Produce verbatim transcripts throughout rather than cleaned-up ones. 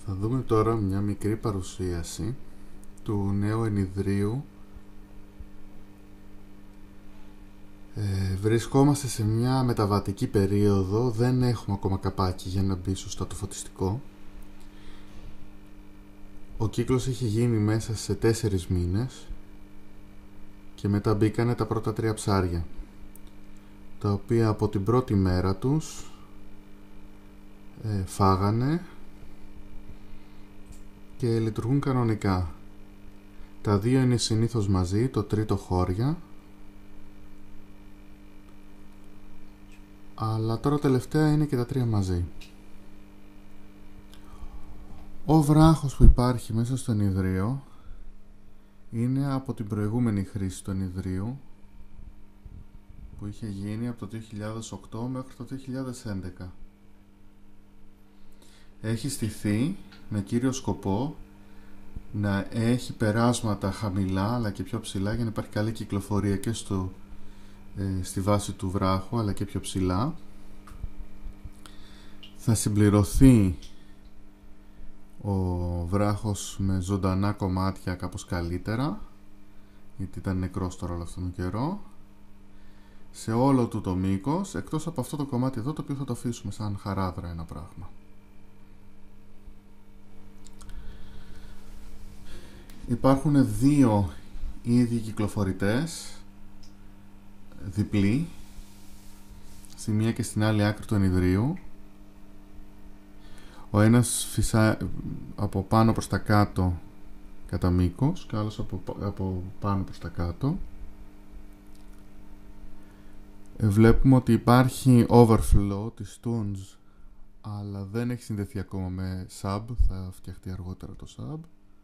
Θα δούμε τώρα μια μικρή παρουσίαση του νέου ενιδρίου. Ε, βρισκόμαστε σε μια μεταβατική περίοδο, δεν έχουμε ακόμα καπάκι για να μπει σωστά το φωτιστικό. Ο κύκλος είχε γίνει μέσα σε τέσσερις μήνες και μετά μπήκανε τα πρώτα τρία ψάρια, τα οποία από την πρώτη μέρα τους ε, φάγανε και λειτουργούν κανονικά. Τα δύο είναι συνήθως μαζί, το τρίτο χώρια, αλλά τώρα τελευταία είναι και τα τρία μαζί. Ο βράχος που υπάρχει μέσα στο ενιδρίο είναι από την προηγούμενη χρήση του ενιδρίου που είχε γίνει από το δύο χιλιάδες οκτώ μέχρι το δύο χιλιάδες έντεκα. Έχει στηθεί με κύριο σκοπό να έχει περάσματα χαμηλά αλλά και πιο ψηλά για να υπάρχει καλή κυκλοφορία και στο, ε, στη βάση του βράχου αλλά και πιο ψηλά. Θα συμπληρωθεί ο βράχος με ζωντανά κομμάτια κάπως καλύτερα, γιατί ήταν νεκρός τώρα όλο αυτόν τον καιρό, σε όλο του το μήκος, εκτός από αυτό το κομμάτι εδώ, το οποίο θα το αφήσουμε σαν χαράδρα ένα πράγμα. Υπάρχουν δύο ίδιοι κυκλοφορητές, διπλοί, στη μία και στην άλλη άκρη του ενιδρίου. Ο ένας φυσά από πάνω προς τα κάτω κατά μήκος και ο άλλος από, από πάνω προς τα κάτω. Βλέπουμε ότι υπάρχει overflow της toons, αλλά δεν έχει συνδεθεί ακόμα με sub, θα φτιαχτεί αργότερα το sub.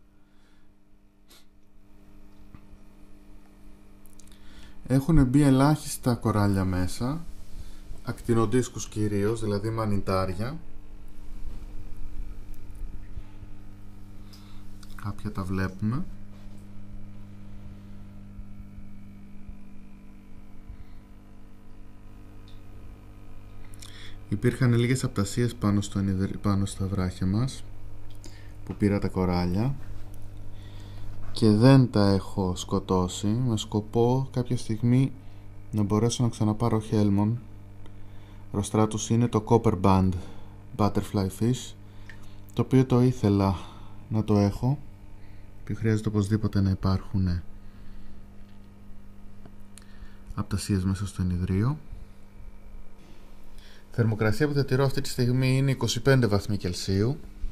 Έχουν μπει ελάχιστα κοράλια μέσα, ακτινοδίσκους κυρίως, δηλαδή μανιτάρια. Κάποια τα βλέπουμε. Υπήρχαν λίγες απτασίες πάνω, στο, πάνω στα βράχια μας που πήρα τα κοράλια και δεν τα έχω σκοτώσει με σκοπό κάποια στιγμή να μπορέσω να ξαναπάρω χέλμον. Μπροστά τους είναι το Copper Band Butterfly Fish, το οποίο το ήθελα να το έχω και χρειάζεται οπωσδήποτε να υπάρχουν απτασίες μέσα στο ενιδρίο. Θερμοκρασία που διατηρώ αυτή τη στιγμή είναι είκοσι πέντε βαθμοί Κελσίου.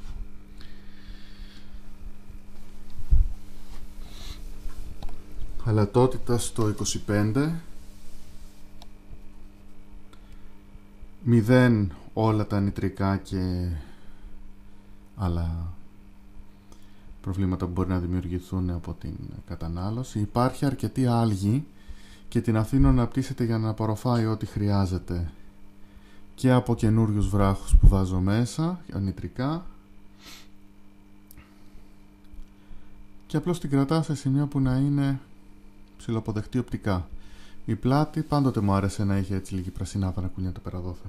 Χαλατότητα στο είκοσι πέντε. Μηδέν όλα τα νητρικά και άλλα προβλήματα που μπορεί να δημιουργηθούν από την κατανάλωση. Υπάρχει αρκετή άλγη και την αφήνω να πτήσετε για να απορροφάει ό,τι χρειάζεται και από καινούριους βράχους που βάζω μέσα, νητρικά, και απλώς την κρατάω σε σημείο που να είναι ψιλοποδεχτή οπτικά. Η πλάτη πάντοτε μου άρεσε να είχε έτσι λίγη πρασινάδα να κουνιέται πέρα δόθε.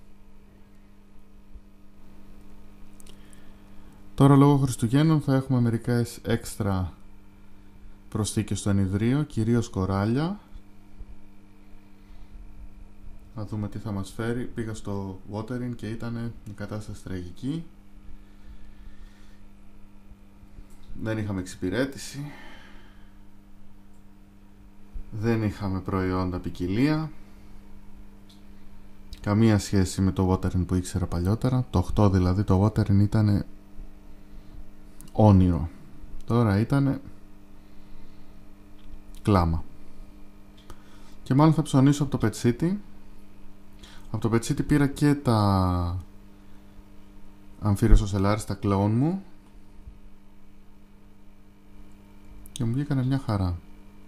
Τώρα λόγω Χριστουγέννων θα έχουμε μερικές έξτρα προσθήκες στο ενιδρίο, κυρίως κοράλια. Να δούμε τι θα μας φέρει. Πήγα στο watering και ήταν η κατάσταση τραγική. Δεν είχαμε εξυπηρέτηση. Δεν είχαμε προϊόντα ποικιλία. Καμία σχέση με το watering που ήξερα παλιότερα. Το οκτώ δηλαδή το watering ήταν όνειρο. Τώρα ήταν κλάμα. Και μάλλον θα ψωνίσω από το Pet City. Από το Pet City πήρα και τα Amphireos ocellaris, τα κλόουν μου, και μου βγήκανε μια χαρά.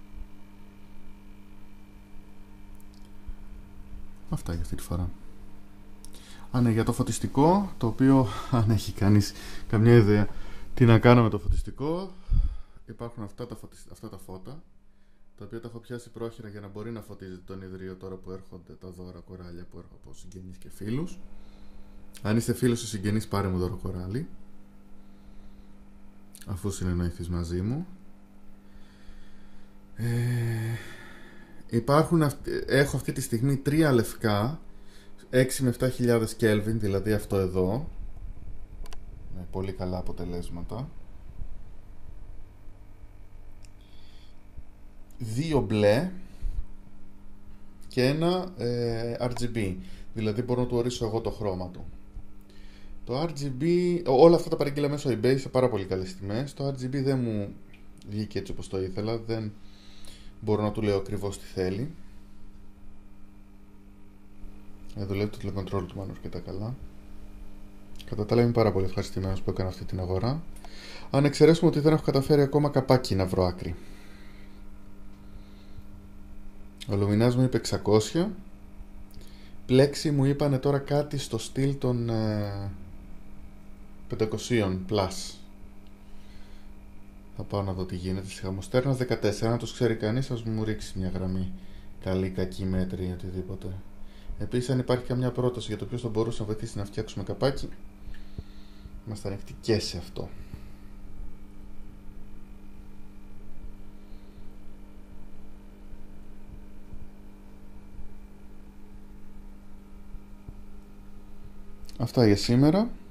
Αυτά για αυτή τη φορά. Α, ναι, για το φωτιστικό, το οποίο αν έχει κανείς καμιά ιδέα τι να κάνω με το φωτιστικό, υπάρχουν αυτά τα, φωτισ... αυτά τα φώτα, τα οποία τα έχω πιάσει πρόχειρα για να μπορεί να φωτίζει το ενιδρίο τώρα που έρχονται τα δώρα κοράλια που έρχονται από συγγενείς και φίλους. Αν είστε φίλος ή συγγενής, πάρε μου δώρο κοράλι. αφού συνεννοηθείς μαζί μου. ε, υπάρχουν αυ... έχω αυτή τη στιγμή τρία λευκά έξι με επτά χιλιάδες Kelvin, δηλαδή αυτό εδώ, με πολύ καλά αποτελέσματα. Δύο μπλε και ένα ε, αρ τζι μπι, δηλαδή μπορώ να του ορίσω εγώ το χρώμα του. Το αρ τζι μπι, όλα αυτά τα παρήγγειλα μέσω eBay σε πάρα πολύ καλές τιμές. Το αρ τζι μπι δεν μου βγήκε έτσι όπως το ήθελα, δεν μπορώ να του λέω ακριβώς τι θέλει. Ε, δουλεύει το τηλεκοντρόλ του μάλλον αρκετά καλά. Κατά τα άλλα είμαι πάρα πολύ ευχαριστημένος που έκανα αυτή την αγορά. Αν εξαιρέσουμε ότι δεν έχω καταφέρει ακόμα καπάκι να βρω άκρη. Ο Luminance μου είπε εξακόσια. Plexi μου είπανε τώρα κάτι στο στυλ των ε, πεντακόσια plus. Θα πάω να δω τι γίνεται στη Χαμοστέρνας δεκατέσσερα. Αν τους ξέρει κανείς, ας μου ρίξει μια γραμμή. Καλή, κακή, μέτρη ή οτιδήποτε. Επίσης, αν υπάρχει καμιά πρόταση για το ποιος θα μπορούσε να βοηθήσει να φτιάξουμε καπάκι, είμαστε ανοιχτοί και σε αυτό. Αυτά για σήμερα.